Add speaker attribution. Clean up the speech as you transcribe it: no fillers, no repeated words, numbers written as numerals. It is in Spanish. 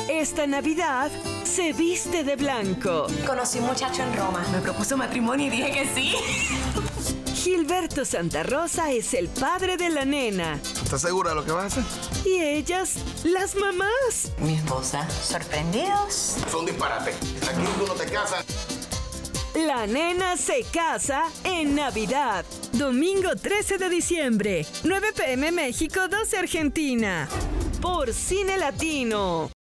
Speaker 1: Esta Navidad se viste de blanco.
Speaker 2: Conocí un muchacho en Roma. Me propuso matrimonio y dije que sí.
Speaker 1: Gilberto Santa Rosa es el padre de la nena.
Speaker 3: ¿Estás segura de lo que vas a hacer?
Speaker 1: Y ellas, las mamás.
Speaker 2: Mi esposa. ¿Sorprendidos?
Speaker 3: Son disparates. Aquí tú no te casas.
Speaker 1: La nena se casa en Navidad. Domingo 13 de diciembre, 9 p.m. México, 12 Argentina. Por Cine Latino.